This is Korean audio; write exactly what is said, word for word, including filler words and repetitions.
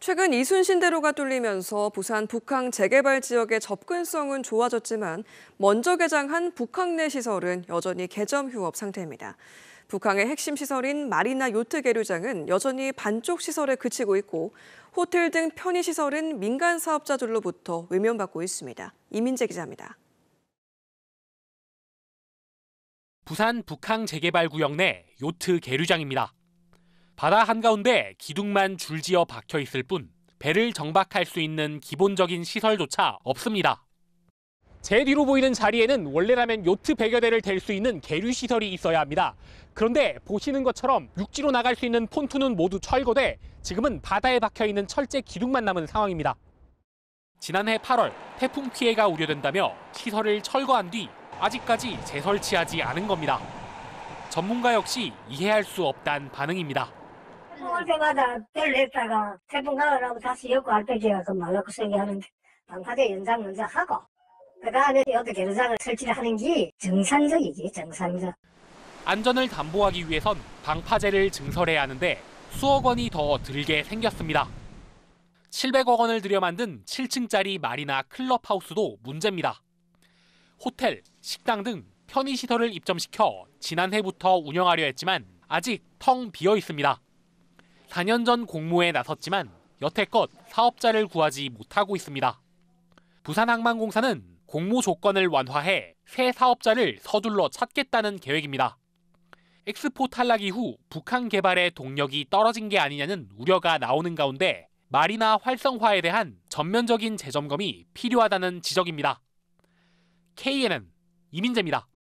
최근 이순신대로가 뚫리면서 부산 북항 재개발 지역의 접근성은 좋아졌지만 먼저 개장한 북항 내 시설은 여전히 개점 휴업 상태입니다. 북항의 핵심 시설인 마리나 요트 계류장은 여전히 반쪽 시설에 그치고 있고 호텔 등 편의시설은 민간 사업자들로부터 외면받고 있습니다. 이민재 기자입니다. 부산 북항 재개발 구역 내 요트 계류장입니다. 바다 한가운데 기둥만 줄지어 박혀 있을 뿐 배를 정박할 수 있는 기본적인 시설조차 없습니다. 제 뒤로 보이는 자리에는 원래라면 요트 백여 대를 댈 수 있는 계류시설이 있어야 합니다. 그런데 보시는 것처럼 육지로 나갈 수 있는 폰투는 모두 철거돼 지금은 바다에 박혀 있는 철제 기둥만 남은 상황입니다. 지난해 팔월 태풍 피해가 우려된다며 시설을 철거한 뒤 아직까지 재설치하지 않은 겁니다. 전문가 역시 이해할 수 없다는 반응입니다. 올 때마다 배를 냈다가 태풍 가느라고 다시 엮고 할 때기가 그 말라고 생각하는데 방파제 연장 먼저 하고 그 다음에 요트 계류장을 설치를 하는 게 정상적이지, 정상적. 안전을 담보하기 위해선 방파제를 증설해야 하는데 수억 원이 더 들게 생겼습니다. 칠백억 원을 들여 만든 칠 층짜리 마리나 클럽하우스도 문제입니다. 호텔, 식당 등 편의시설을 입점시켜 지난해부터 운영하려 했지만 아직 텅 비어 있습니다. 사 년 전 공모에 나섰지만 여태껏 사업자를 구하지 못하고 있습니다. 부산항만공사는 공모 조건을 완화해 새 사업자를 서둘러 찾겠다는 계획입니다. 엑스포 탈락 이후 북항 개발의 동력이 떨어진 게 아니냐는 우려가 나오는 가운데 마리나 활성화에 대한 전면적인 재점검이 필요하다는 지적입니다. 케이엔엔 이민재입니다.